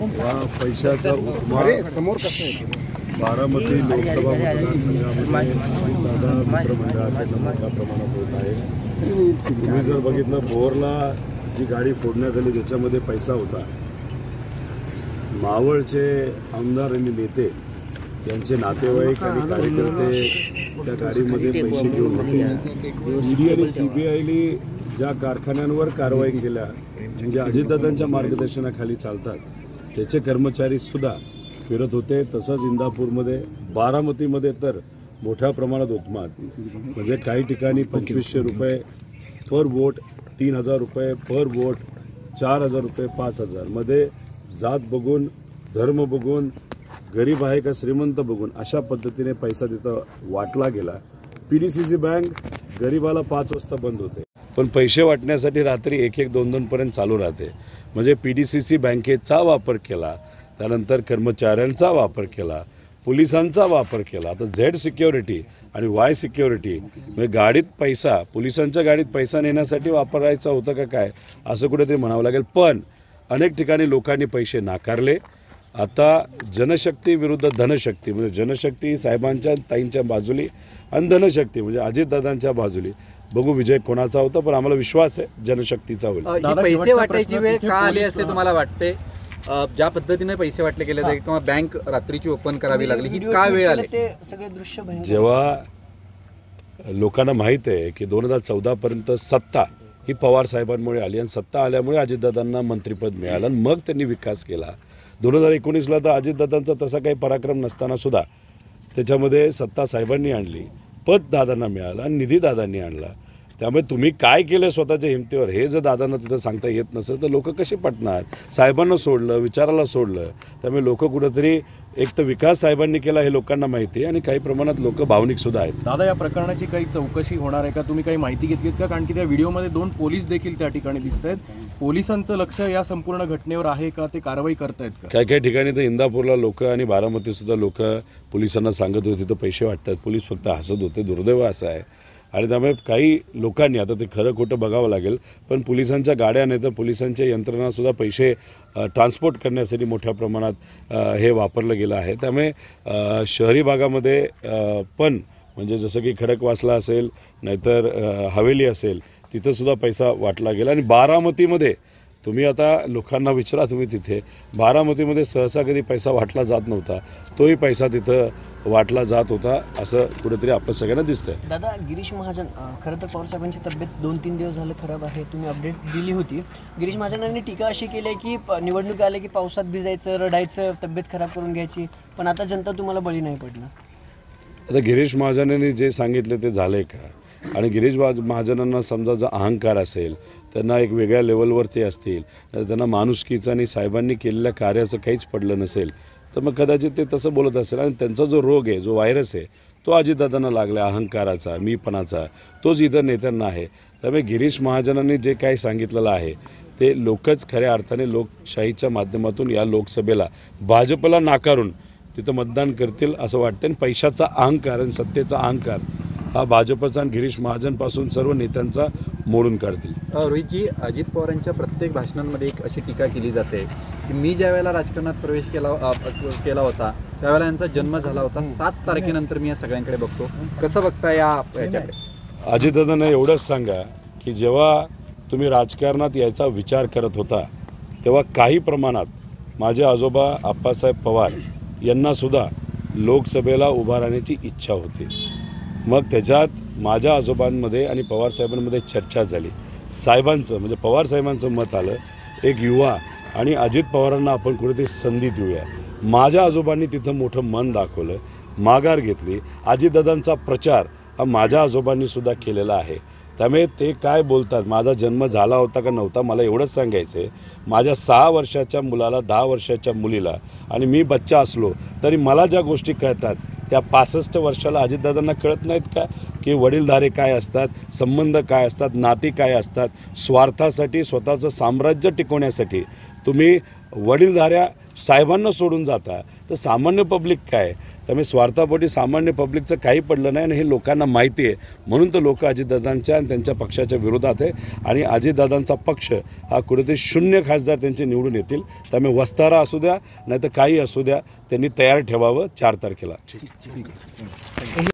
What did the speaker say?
पैशाचा समोर बारामती लोकसभा मतदारसंघामध्ये मित्रमंडळाकडनं मोठ्या प्रमाणात होत आहे। तुम्ही जर बघितलं बोरला जी गाडी फोडण्यात आली त्याच्यामध्ये पैसा होता। मावळचे आमदार आणि नेते त्यांचे नातेवाईक आणि कार्यकर्ते त्या गाडीमध्ये पैसे घेऊन होते। ईडी आणि सीबीआयने ज्या कारखान्यांवर कारवाई केल्या म्हणजे अजितदादांच्या मार्गदर्शनाखाली चालतात त्याचे कर्मचारी सुद्धा फिरत होते। तसंच इंदापूरमध्ये बारामतीमध्ये तर मोठ्या प्रमाणात होतमात म्हणजे काही ठिकाणी 2500 रुपये पर वोट, 3000 रुपये पर वोट, 4000 रुपये, 5000 मध्ये जात बघून धर्म बघून गरीब आहे का श्रीमंत बघून अशा पद्धतीने पैसा तिथं वाटला गेला। पीडीसीसी बँक गरीबाला 5 वाजता बंद होते पण पैसे वाटण्यासाठी रात्री 1-1, 2-2 पर्यंत चालू राहते। म्हणजे पीडीसीसी बँकेचा वापर केला, त्यानंतर कर्मचाऱ्यांचा वापर केला, पोलिसांचा वापर केला। आता झेड सिक्युरिटी आणि वाय सिक्युरिटी म्हणजे गाडीत पैसा पोलिसांच्या गाडीत पैसा नेण्यासाठी वापरायचा होता का काय असं कुठेतरी म्हणावं लागेल। पण अनेक ठिकाणी लोकांनी पैसे नाकारले। आता जनशक्ती विरुद्ध धनशक्ती म्हणजे जनशक्ती साहेबांच्या ताईंच्या बाजूली आणि धनशक्ती म्हणजे अजितदादांच्या बाजूली बघू विजय कोणाचा होता। पण आम्हाला विश्वास आहे जनशक्तीचा होईल। पैसे वाटायची वेळ का आली असे तुम्हाला वाटते? ज्या पद्धतीने पैसे वाटले गेले किंवा बँक रात्रीची ओपन करावी लागली ही का वेळ आली? ते सगळे दृश्य जेव्हा लोकांना माहित आहे की 2014 पर्यंत सत्ता ही पवार साहेबांमुळे आली आणि सत्ता आल्यामुळे अजितदादांना मंत्रिपद मिळालं आणि मग त्यांनी विकास केला। 2019ला तर अजितदादांचा तसा काही पराक्रम नसताना सुद्धा त्याच्यामध्ये सत्ता साहेबांनी आणली, पद दादांना मिळालं आणि निधी दादांनी आणला। त्यामुळे तुम्ही काय केलं स्वतःच्या हिमतीवर हे जर दादांना तिथं सांगता येत नसेल तर लोक कसे पटणार? साहेबांना सोडलं, विचाराला सोडलं। त्यामुळे लोक कुठेतरी एक तर विकास साहेबांनी केला हे लोकांना माहिती आहे आणि काही प्रमाणात लोक भावनिक सुद्धा आहेत। दादा या प्रकरणाची काही चौकशी होणार आहे का? तुम्ही काही माहिती घेतलीत का? कारण की त्या व्हिडिओमध्ये 2 पोलीस देखील त्या ठिकाणी दिसत आहेत। पोलिसांचं लक्ष या संपूर्ण घटनेवर आहे का? ते कारवाई करतायत का? काही ठिकाणी तर इंदापूरला लोक आणि बारामती सुद्धा लोक पोलिसांना सांगत होते तर पैसे वाटतात, पोलीस फक्त हसत होते। दुर्दैव असं आहे आणि त्यामुळे काही लोकांनी आता ते खरं खोटं बघावं लागेल पण पोलिसांच्या गाड्या नाही तर पोलिसांच्या यंत्रणासुद्धा पैसे ट्रान्सपोर्ट करण्यासाठी मोठ्या प्रमाणात हे वापरलं गेलं आहे। त्यामुळे शहरी भागामध्ये पण म्हणजे जसं की खडकवासला असेल नाहीतर हवेली असेल तिथंसुद्धा पैसा वाटला गेला। आणि बारामतीमध्ये तुम्ही आता लोकांना विचारा, तुम्ही तिथे बारामतीमध्ये सहसा कधी पैसा वाटला जात नव्हता, तोही पैसा तिथं वाटला जात होता असं कुठेतरी आपल्या सगळ्यांना दिसतंय। दादा गिरीश महाजन खरं तर पवार साहेबांची तब्येत 2-3 दिवस झालं खराब आहे, तुम्ही अपडेट दिली होती। गिरीश महाजनांनी टीका अशी केली आहे की निवडणूक आले की पावसात भिजायचं, रडायचं, तब्येत खराब करून घ्यायची, पण आता जनता तुम्हाला बळी नाही पडणार। आता गिरीश महाजनांनी जे सांगितलं ते झालंय का? आणि गिरीश महाजनांना समजा जर अहंकार असेल, त्यांना एक वेगळ्या लेवलवरती असतील, त्यांना माणुसकीचं आणि साहेबांनी केलेल्या कार्याचं काहीच पडलं नसेल तर मग कदाचित ते तसं बोलत असेल। आणि त्यांचा जो रोग आहे, जो व्हायरस आहे तो अजितदादांना लागला अहंकाराचा, मीपणाचा, तोच इतर नेत्यांना आहे। त्यामुळे गिरीश महाजनांनी जे काही सांगितलेलं आहे ते लोकच खऱ्या अर्थाने लोकशाहीच्या माध्यमातून या लोकसभेला भाजपला नाकारून तिथं मतदान करतील असं वाटतं। आणि पैशाचा अहंकार आणि सत्तेचा अहंकार हा भाजपचा आणि गिरीश महाजनपासून सर्व नेत्यांचा मोडून काढतील। रोहितजी, अजित पवारांच्या प्रत्येक भाषणांमध्ये एक अशी टीका केली जाते की मी ज्या वेळेला राजकारणात प्रवेश केला होता त्यावेळेला यांचा जन्म झाला होता, 7 तारखेनंतर मी या सगळ्यांकडे बघतो, कसं बघता याच्याकडे? अजितदादांना एवढंच सांगा की जेव्हा तुम्ही राजकारणात यायचा विचार करत होता तेव्हा काही प्रमाणात माझे आजोबा आप्पासाहेब पवार यांनासुद्धा लोकसभेला उभा राहण्याची इच्छा होती। मग त्याच्यात माझ्या आजोबांमध्ये आणि पवारसाहेबांमध्ये चर्चा झाली, साहेबांचं म्हणजे पवारसाहेबांचं मत आलं एक युवा आणि अजित पवारांना आपण कुठेतरी संधी देऊया। माझ्या आजोबांनी तिथं मोठं मन दाखवलं, माघार घेतली। अजितदादांचा प्रचार हा माझ्या आजोबांनीसुद्धा केलेला आहे। त्यामुळे ते काय बोलतात, माझा जन्म झाला होता का नव्हता, मला एवढंच सांगायचं आहे, माझ्या 6 वर्षाच्या मुलाला 10 वर्षाच्या मुलीला आणि मी बच्चा असलो तरी मला ज्या गोष्टी कळतात त्या 65 वर्षाला अजितदादांना कळत नाहीत का? की वडीलधारे काय असतात, संबंध काय असतात, नाती काय असतात। स्वार्थासाठी स्वतःचं साम्राज्य टिकवण्यासाठी तुम्ही वडीलधाऱ्या साहेबांना सोडून जाता तर सामान्य पब्लिक काय? त्यामुळे स्वार्थापोटी सामान्य पब्लिकचं काही पडलं नाही आणि हे लोकांना माहिती आहे. म्हणून तर लोक अजितदादांच्या आणि त्यांच्या पक्षाच्या विरोधात आहे आणि अजितदादांचा पक्ष हा कुठेतरी 0 खासदार त्यांचे निवडून येतील. त्यामुळे वस्तारा असू द्या नाही तर काही असू द्या, त्यांनी तयार ठेवावं 4 तारखेला.